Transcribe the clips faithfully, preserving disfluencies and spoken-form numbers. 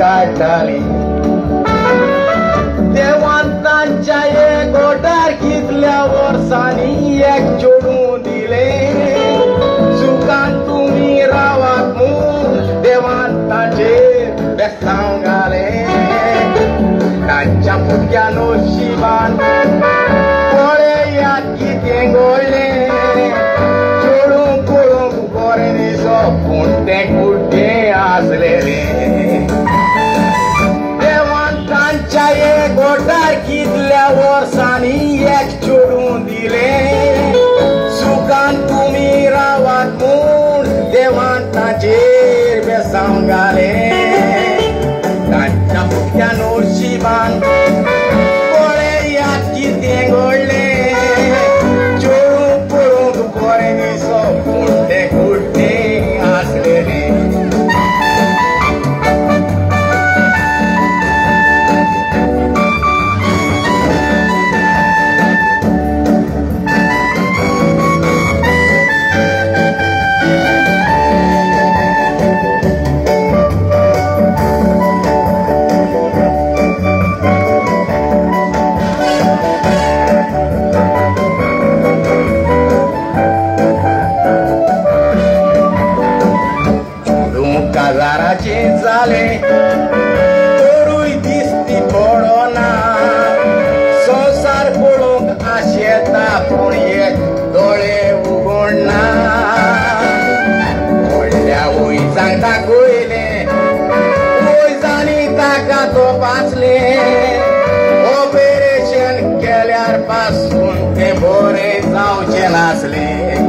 काढली देवांतांच्या एक ओटार कितल्या वर्षांनी एक जोडून दिले सुखान तुम्ही रावात मूळ देवांतांचे बेसांव घाले तांच्या फुटक्यानो शिवान पोळे यात कितें घडले जोडूंक पळोवंक बरें दिसो पूण तें कुड्डें आसलेलें देवांतांच्या एक ओटार कितल्या वर्सांनी एक जोडून दिले सुखान तुम्ही रावात म्हूण देवांताचेर बेसांव घाले तांच्या फुटक्यान शिवान पोळे यात कितें घडलें जोडूंक पळोवंक बरें दिसो पूण तें कुड्डें आसलेलें काजाराचे जाले तोरूय दिसती पडना संसार पळोवंक आशेता पूण एक दोळे उगडना व्हडल्या वयजांक दाखयले वयजांनी ताका तपासले ऑपरेशन केल्यार पासून तें बरें जावचें नासलें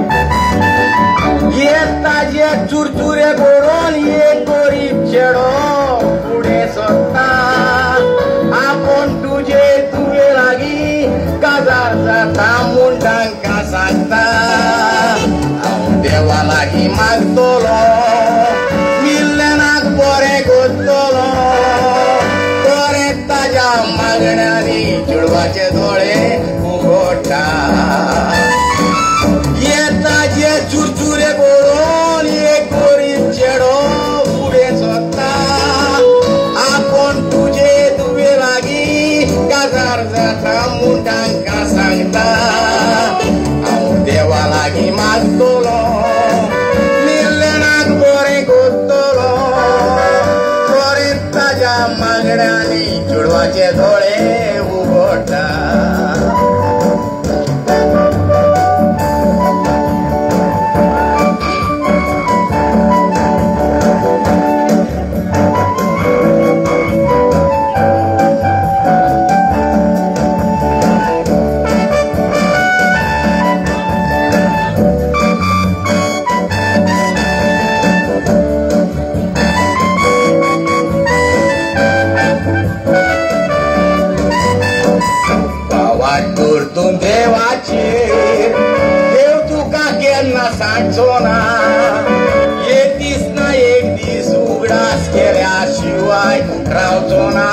ताजे चुरचुरे बरोवन एक गरीब चेडो फुडें सरता आपूण तुजे तुवे लागीं काजार जाता म्हूण तांकां सांगता हांव देवा लागीं मागतलो मिल्लनाक बरें करतलो बरें ताज्या मागण्यांनी चेडवाचे दोळे उगडटा ताजे चुरचुरे बरोवन एक गरीब चेडो फुडें सरता आपूण तुजे तुवे लागीं काजार जाता म्हूण तांकां सांगता हांव देवा लागीं मागतलो मिल्लनाक बरें करतलो बरें ताज्या मागण्यांनी चेडवाचे दोळे उगडटा परतून देवाचेर देव तुका केन्ना सांगचो ना एक दीस ना एक दीस उगडास केल्या शिवाय रावचो ना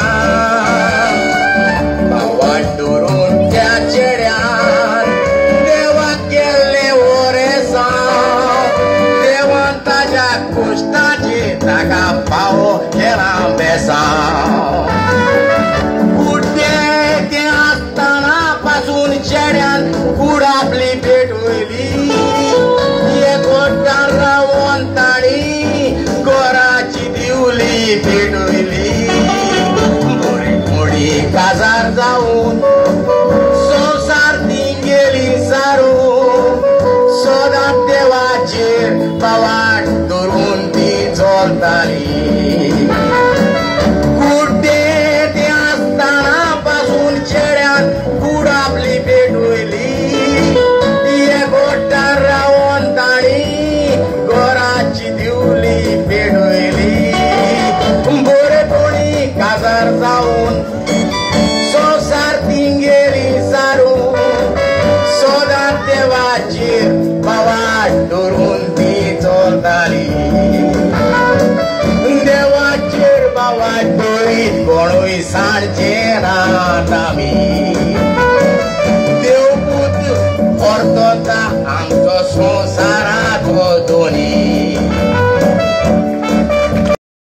भावाट धरून त्या चेड्यान देवाक केल्ले वरेसांव देवान ताज्या कुश्टाचेर ताका फावो केला बेसांव चेड्यान कूड आपली पेटवयली एक ओट्टार रावोन ताणी घराची दिवली पेटवयली बरी मोडी काजार जावन संवसार ती गेली सारून सदांच देवाचेर पावाट धरून ती चलताली जाऊन संसार तिंगेली सारून सोदां देवाचेर पावाट धरून ती चलताली देवाचेर पावाट धरीत कोणूय सांडचे नात आमी देवपूत परतता आमचो संवसाराचो दोनी